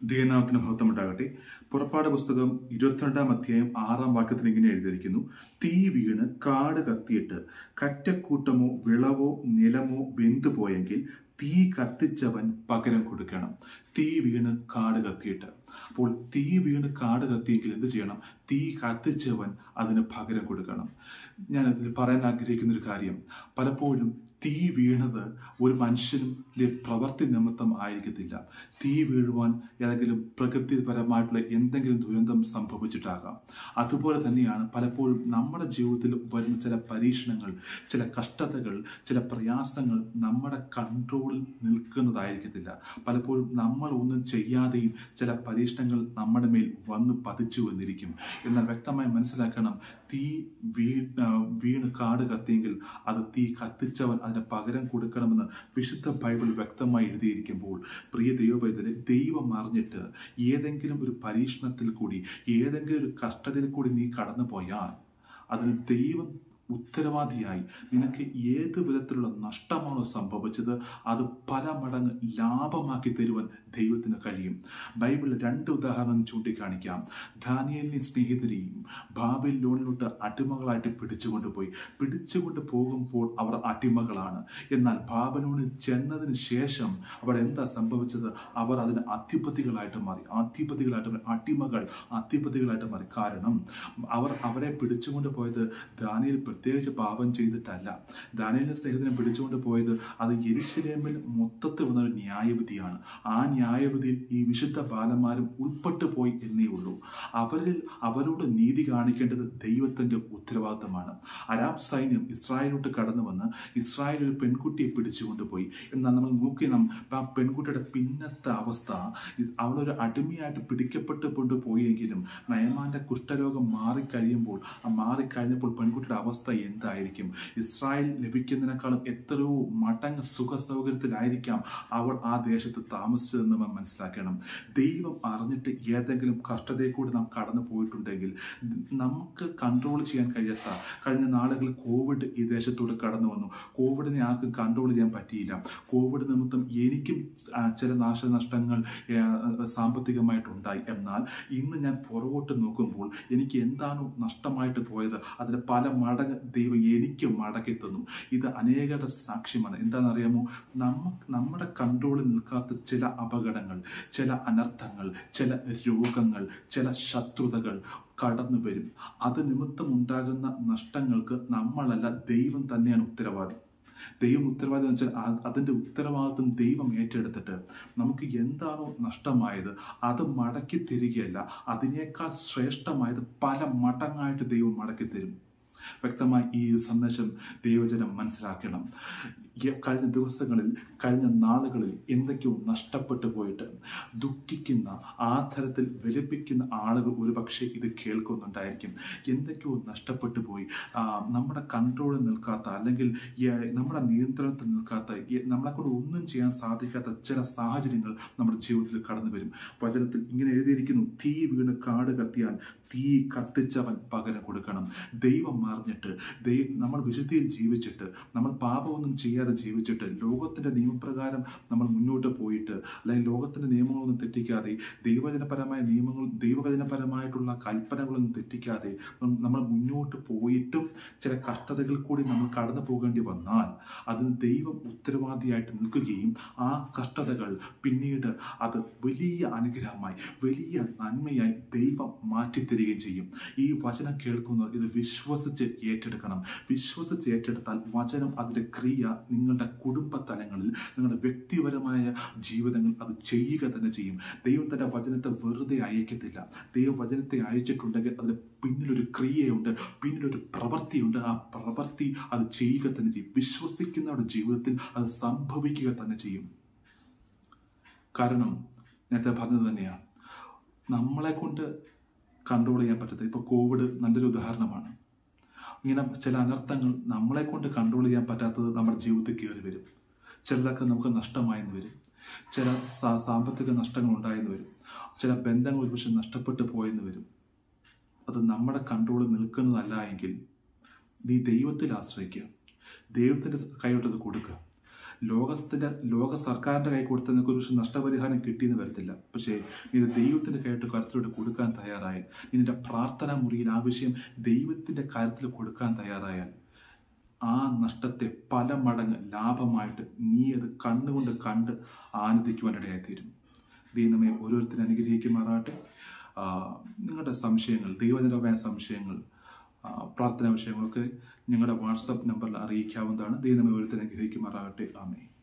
ദൈവനാമത്തിന് മഹത്വമുണ്ടാകട്ടെ. പുറപ്പാട് പുസ്തകം 22-ാം അധ്യായം 6-ാം വാക്യത്തിൽ ഇങ്ങനെ എഴുതിയിരിക്കുന്നു: തീ വീണ് കാട് കത്തിയിട്ട് കറ്റക്കൂട്ടമോ വിളവോ നിലമോ വെന്തുപോയെങ്കിൽ തീ കത്തിച്ചവൻ പകരം കൊടുക്കണം. തീ വീണ് കാട് കത്തിയിട്ട്, അപ്പോൾ തീ വീണ് കാട് കത്തിയെങ്കിൽ എന്ത് ചെയ്യണം? തീ കത്തിച്ചവൻ അതിന് പകരം കൊടുക്കണം. ഞാൻ ഇതിൽ പറയാൻ ആഗ്രഹിക്കുന്ന ഒരു കാര്യം, പലപ്പോഴും തീ വീണത് ഒരു മനുഷ്യന്റെ പ്രവൃത്തി നിമിത്തം ആയിരിക്കത്തില്ല. തീ വീഴുവാൻ ഏതെങ്കിലും പ്രകൃതിപരമായിട്ടുള്ള എന്തെങ്കിലും ദുരന്തം സംഭവിച്ചിട്ടാകാം. അതുപോലെ തന്നെയാണ് പലപ്പോഴും നമ്മുടെ ജീവിതത്തിൽ വരുന്ന ചില പരീക്ഷണങ്ങൾ, ചില കഷ്ടതകൾ, ചില പ്രയാസങ്ങൾ നമ്മുടെ കൺട്രോളിൽ നിൽക്കുന്നതായിരിക്കത്തില്ല. പലപ്പോഴും നമ്മൾ ഒന്നും ചെയ്യാതെയും ചില പരീക്ഷണങ്ങൾ നമ്മുടെ മേൽ വന്ന് പതിച്ചു വന്നിരിക്കും. എന്നാൽ വ്യക്തമായി മനസ്സിലാക്കണം, തീ വീണ് കാട് കത്തിയെങ്കിൽ അത് തീ കത്തിച്ചവൻ അതിന് പകരം കൊടുക്കണമെന്ന് വിശുദ്ധ ബൈബിൾ വ്യക്തമായി എഴുതിയിരിക്കുമ്പോൾ, പ്രിയ ദൈവപൈതലെ, ദൈവം അറിഞ്ഞിട്ട് ഏതെങ്കിലും ഒരു പരീക്ഷണത്തിൽ കൂടി, ഏതെങ്കിലും ഒരു കഷ്ടതയിൽ കൂടി നീ കടന്നു പോയാൽ അതിന് ദൈവം ഉത്തരവാദിയായി. നിനക്ക് ഏത് വിധത്തിലുള്ള നഷ്ടമാണോ സംഭവിച്ചത് അത് പല മടങ്ങ് ലാഭമാക്കി തരുവാൻ ദൈവത്തിന് കഴിയും. ബൈബിളിൽ 2 ഉദാഹരണം ചൂണ്ടിക്കാണിക്കാം. ദാനിയേലിനെ സ്നേഹിതരെയും ബാബിലോണിലോട്ട് അടിമകളായിട്ട് പിടിച്ചുകൊണ്ട് പോകുമ്പോൾ അവർ അടിമകളാണ്. എന്നാൽ ബാബിലോണിൽ ചെന്നതിന് ശേഷം അവർ എന്താ സംഭവിച്ചത്? അവർ അതിന് അധിപതികളായിട്ട് മാറി. അധിപതികളായിട്ട് മാറി. കാരണം അവരെ പിടിച്ചുകൊണ്ട് പോയത് ദാനിയേൽ പ്രത്യേകിച്ച് പാപം ചെയ്തിട്ടല്ല. ദാനിയേലിന്റെ സ്നേഹിതനെ പിടിച്ചുകൊണ്ട് പോയത് അത് യെരുശലേമിൽ മൊത്തത്തിൽ വന്നൊരു ന്യായവിധിയാണ്. ആ ന്യായവിധിയിൽ ഈ വിശുദ്ധ ബാലന്മാരും ഉൾപ്പെട്ടു പോയി എന്നേ ഉള്ളൂ. അവരോട് നീതി കാണിക്കേണ്ടത് ദൈവത്തിന്റെ ഉത്തരവാദിത്തമാണ്. അരാം സൈന്യം ഇസ്രായേലിലോട്ട് കടന്നു വന്ന് ഇസ്രായേൽ ഒരു പെൺകുട്ടിയെ പിടിച്ചുകൊണ്ട് പോയി. എന്നാൽ നമ്മൾ നോക്കി, ആ പെൺകുട്ടിയുടെ പിന്നത്തെ അവസ്ഥ, അവളൊരു അടിമയായിട്ട് പിടിക്കപ്പെട്ട് കൊണ്ടുപോയെങ്കിലും നയമാന്റെ കുഷ്ഠരോഗം മാറിക്കഴിഞ്ഞപ്പോൾ പെൺകുട്ടിയുടെ അവസ്ഥ എന്തായിരിക്കും? ഇസ്രായേൽ ലഭിക്കുന്നതിനേക്കാളും എത്രയോ മടങ്ങ് സുഖ സൗകര്യത്തിലായിരിക്കാം അവൾ ആ ദേശത്ത് താമസിച്ചതെന്ന് നാം മനസ്സിലാക്കണം. ദൈവം അറിഞ്ഞിട്ട് ഏതെങ്കിലും കഷ്ടതയിൽ കൂടി നാം കടന്നു പോയിട്ടുണ്ടെങ്കിൽ, നമുക്ക് കൺട്രോൾ ചെയ്യാൻ കഴിയാത്ത, കഴിഞ്ഞ നാളുകളിൽ കോവിഡ് ഈ ദേശത്തോട് കടന്നു വന്നു. കോവിഡിനെ ആർക്കും കൺട്രോൾ ചെയ്യാൻ പറ്റിയില്ല. കോവിഡ് നിമിത്തം എനിക്കും ചില നാശനഷ്ടങ്ങൾ സാമ്പത്തികമായിട്ടുണ്ടായി. എന്നാൽ ഇന്ന് ഞാൻ പുറകോട്ട് നോക്കുമ്പോൾ എനിക്ക് എന്താണോ നഷ്ടമായിട്ട് പോയത് അതിന് പല മടങ്ങ് ദൈവം എനിക്ക് മടക്കി തന്നു. ഇത് അനേകരുടെ സാക്ഷ്യമാണ്. എന്താണെന്നറിയാമോ? നമ്മുടെ കൺട്രോളിൽ നിൽക്കാത്ത ചില അപകടങ്ങൾ, ചില അനർത്ഥങ്ങൾ, ചില രോഗങ്ങൾ, ചില ശത്രുതകൾ കടന്നു വരും. അത് നിമിത്തം ഉണ്ടാകുന്ന നഷ്ടങ്ങൾക്ക് നമ്മളല്ല, ദൈവം തന്നെയാണ് ഉത്തരവാദി. ദൈവം ഉത്തരവാദിത്തം എന്ന് വെച്ചാൽ അതിൻ്റെ ഉത്തരവാദിത്വം ദൈവം ഏറ്റെടുത്തിട്ട് നമുക്ക് എന്താണോ നഷ്ടമായത് അത് മടക്കി തരികയല്ല, അതിനേക്കാൾ ശ്രേഷ്ഠമായത് പല മടങ്ങായിട്ട് ദൈവം മടക്കി തരും. വ്യക്തമായി ഈ സന്ദേശം ദൈവജനം മനസ്സിലാക്കണം. കഴിഞ്ഞ ദിവസങ്ങളിൽ, കഴിഞ്ഞ നാളുകളിൽ എന്തൊക്കെയോ നഷ്ടപ്പെട്ടു പോയിട്ട് ദുഃഖിക്കുന്ന, ആ തരത്തിൽ വിലപിക്കുന്ന ആളുകൾ ഒരുപക്ഷെ ഇത് കേൾക്കുന്നുണ്ടായിരിക്കും. എന്തൊക്കെയോ നഷ്ടപ്പെട്ടു പോയി, നമ്മുടെ കൺട്രോളിൽ നിൽക്കാത്ത, അല്ലെങ്കിൽ നമ്മുടെ നിയന്ത്രണത്തിൽ നിൽക്കാത്ത, നമ്മളെക്കൊണ്ട് ഒന്നും ചെയ്യാൻ സാധിക്കാത്ത ചില സാഹചര്യങ്ങൾ നമ്മുടെ ജീവിതത്തിൽ കടന്നു വരും. വചനത്തിൽ ഇങ്ങനെ എഴുതിയിരിക്കുന്നു: തീ വീണ് കാട് കത്തിയാൽ തീ കത്തിച്ചവൻ പകരം കൊടുക്കണം. ദൈവം അറിഞ്ഞിട്ട്, നമ്മൾ വിശുദ്ധിയിൽ ജീവിച്ചിട്ട്, നമ്മൾ പാപമൊന്നും ചെയ്യാതെ ജീവിച്ചിട്ട്, ലോകത്തിന്റെ നിയമപ്രകാരം നമ്മൾ മുന്നോട്ട് പോയിട്ട്, അല്ലെങ്കിൽ ലോകത്തിന്റെ നിയമങ്ങളൊന്നും തെറ്റിക്കാതെ, ദൈവവചനപരമായ നിയമങ്ങൾ, ദൈവവചനപരമായിട്ടുള്ള കൽപ്പനകളൊന്നും തെറ്റിക്കാതെ നമ്മൾ മുന്നോട്ട് പോയിട്ടും ചില കഷ്ടതകൾ കൂടി നമ്മൾ കടന്നു പോകേണ്ടി വന്നാൽ അതിന് ദൈവം ഉത്തരവാദിയായിട്ട് നിൽക്കുകയും ആ കഷ്ടതകൾ പിന്നീട് അത് വലിയ അനുഗ്രഹമായി, വലിയ നന്മയായി ദൈവം മാറ്റിത്തരികയും ചെയ്യും. ഈ വചനം കേൾക്കുന്നത് ഇത് വിശ്വസിച്ച് ഏറ്റെടുക്കണം. വിശ്വസിച്ച് ഏറ്റെടുത്താൽ വചനം അതിൻ്റെ ക്രിയ നിങ്ങളുടെ കുടുംബ തലങ്ങളിൽ, നിങ്ങളുടെ വ്യക്തിപരമായ ജീവിതങ്ങൾ അത് ചെയ്യുക തന്നെ ചെയ്യും. ദൈവം തന്റെ വചനത്തെ വെറുതെ അയക്കത്തില്ല. ദൈവവചനത്തെ അയച്ചിട്ടുണ്ടെങ്കിൽ അതിന് പിന്നിലൊരു ക്രിയയുണ്ട്, പിന്നിലൊരു പ്രവൃത്തിയുണ്ട്. ആ പ്രവൃത്തി അത് ചെയ്യുക തന്നെ ചെയ്യും. വിശ്വസിക്കുന്നവരുടെ ജീവിതത്തിൽ അത് സംഭവിക്കുക തന്നെ ചെയ്യും. കാരണം നേരത്തെ പറഞ്ഞത് തന്നെയാണ്, നമ്മളെ കൊണ്ട് കൺട്രോൾ ചെയ്യാൻ പറ്റത്തില്ല. ഇപ്പോൾ കോവിഡ് നല്ലൊരു ഉദാഹരണമാണ്. ഇങ്ങനെ ചില അനർത്ഥങ്ങൾ നമ്മളെ കൊണ്ട് കൺട്രോൾ ചെയ്യാൻ പറ്റാത്തത് നമ്മുടെ ജീവിതത്തിൽ കയറി വരും. ചിലതൊക്കെ നമുക്ക് നഷ്ടമായെന്ന് വരും, ചില സാമ്പത്തിക നഷ്ടങ്ങൾ ഉണ്ടായെന്ന് വരും, ചില ബന്ധങ്ങൾ ഒരുപക്ഷെ നഷ്ടപ്പെട്ടു പോയെന്ന് വരും. അത് നമ്മുടെ കൺട്രോളിൽ നിൽക്കുന്നതല്ല എങ്കിൽ നീ ദൈവത്തിൽ ആശ്രയിക്കുക, ദൈവത്തിൻ്റെ കൈയോട്ടത് കൊടുക്കുക. ലോക സർക്കാരിൻ്റെ കൈ കൊടുത്ത നിനക്ക് ഒരു പക്ഷേ നഷ്ടപരിഹാരം കിട്ടിയെന്ന് വരത്തില്ല. പക്ഷേ ഇത് ദൈവത്തിൻ്റെ കയ്യിട്ട് കരുത്തിലോട്ട് കൊടുക്കാൻ തയ്യാറായാൽ, നിന്റെ പ്രാർത്ഥനാ മുറിയിൽ ആവശ്യം ദൈവത്തിൻ്റെ കാര്യത്തിൽ കൊടുക്കാൻ തയ്യാറായാൽ, ആ നഷ്ടത്തെ പല മടങ്ങ് ലാഭമായിട്ട് നീ അത് കണ്ണുകൊണ്ട് കണ്ട് ആനന്ദിക്കുവാനിടയായിത്തീരും. ദൈവമേ ഓരോരുത്തരും അനുഗ്രഹിക്കുമാറാട്ടെ. നിങ്ങളുടെ സംശയങ്ങൾ, ദൈവജനമായ സംശയങ്ങൾ, പ്രാർത്ഥനാ വിഷയങ്ങളൊക്കെ ഞങ്ങളുടെ വാട്സപ്പ് നമ്പറിൽ അറിയിക്കാവുന്നതാണ്. ദൈവമേ ഓരോരുത്തരും അനുഗ്രഹിക്കുമാറാകട്ടെ. ആമേൻ.